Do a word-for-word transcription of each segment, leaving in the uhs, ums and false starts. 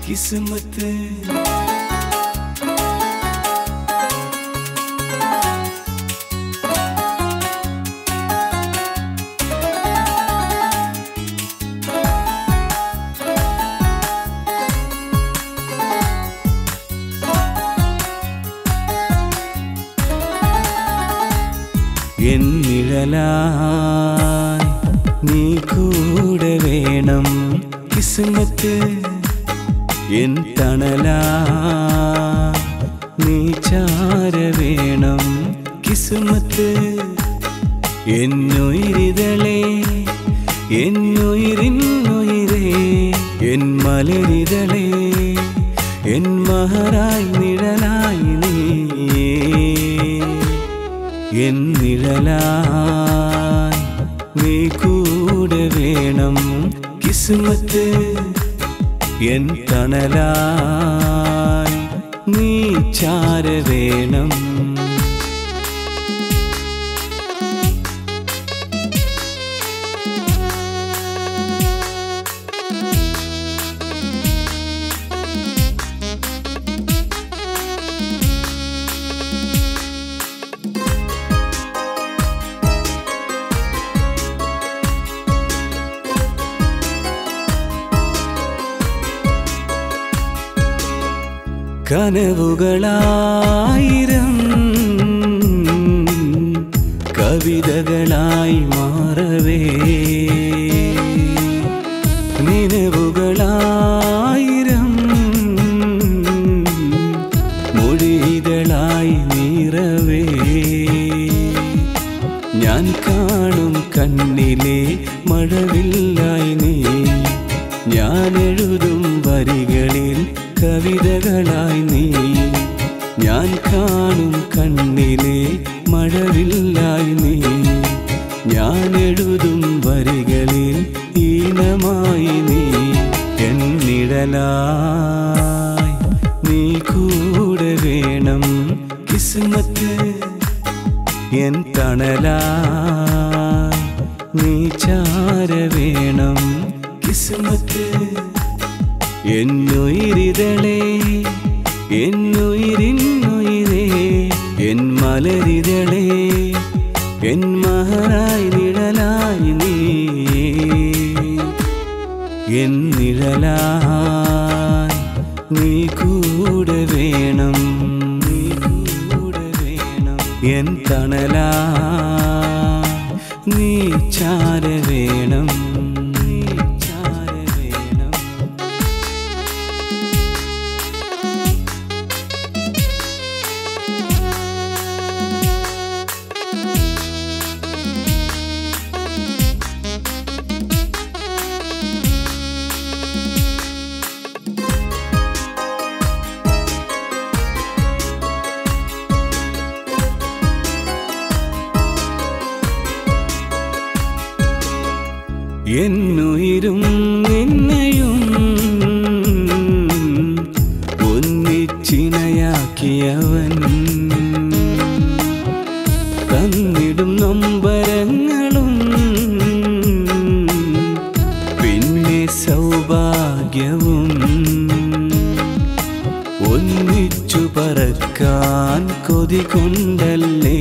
किस्मत എന്നിഴലായി നീ കൂടെ വേണം കിസ്മത്ത് എൻ തണലായി നീ ചാര വേണം കിസ്മത്ത് എന്നുയിരിതളേ എന്നുയിരിന്നുയിരേ എൻ മലരിതളേ എൻ മഹറായി നിഴലായി നീ എന്നിഴലായി നീ കൂടെ വേണം കിസ്മത്ത് എൻ തണലായി നീ ചാര വേണം കനവുകളായിരം കവിതകളായി മാറവേ നിലവുകളായിരം മൊഴികളായി നീറവേ ഞാൻ കാണും കണ്ണിലെ മഴവില്ലായി നീ ഞാൻ എഴുതും വരികളിൽ കവിതകളായി നീ ഞാൻ കാണും കണ്ണിലെ മഴവില്ലായി നീ ഞാൻ എഴുതും വരികളിൽ ഈണമായി നീ എന്നിഴലായി നീ കൂടെ വേണം കിസ്മത്ത് എൻ തണലായി നീ ചാര വേണം കിസ്മത്ത് എന്നുയിരിതളേ എന്നുയിരിന്നുയിരേ എൻ മലരിതളേ എൻ മഹറായി നിഴലായി നീ എന്നിഴലായി നീ കൂടെ വേണം നീ കൂടെ വേണം എൻ തണലായി നീ ചാര വേണം എന്നുയിരും നിന്നെയും ഒന്നിച്ചിണയാക്കിയവൻ തന്നിടും നൊമ്പരങ്ങളും പിന്നെ സൗഭാഗ്യവും ഒന്നിച്ചു പറക്കാൻ കൊതി കൊണ്ടല്ലേ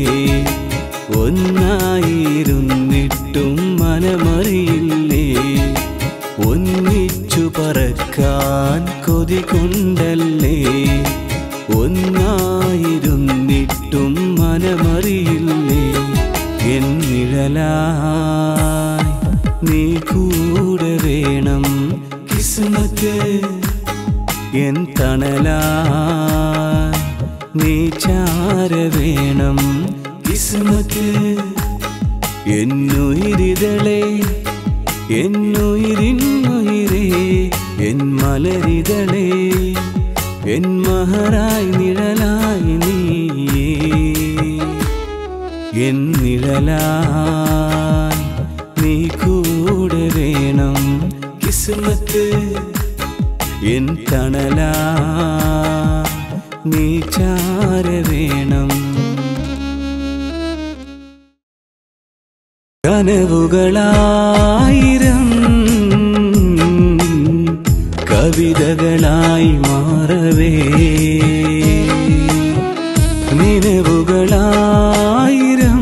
ഒന്നായിരുന്നിട്ടും മനമറിയില്ലേ ഒന്നിച്ചു പറക്കാൻ കൊതി കൊണ്ടല്ലേ ഒന്നായിരുന്നിട്ടും മനമറിയില്ലേ എന്നിഴലായി നീ കൂടെ വേണം കിസ്മത്ത് എൻ തണലായി നീ ചാര വേണം കിസ്മത്ത് എന്നുയിരിതളേ എന്നുയിരിന്നുയിരേ എൻ മലരിതളേ എൻ മഹറായി നിഴലായി നീ എന്നിഴലായി നീ കൂടെ വേണം കിസ്മത്ത് എൻ തണലായി നീ ചാര വേണം കനവുകളായിരം കവിതകളായി നിഴലായി മാറവേ നിലവുകളായിരം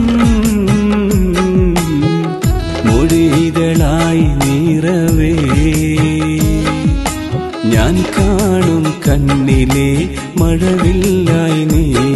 മൊഴികളായി നീറവേ ഞാൻ കാണും കണ്ണിലെ മഴവില്ലായി നീ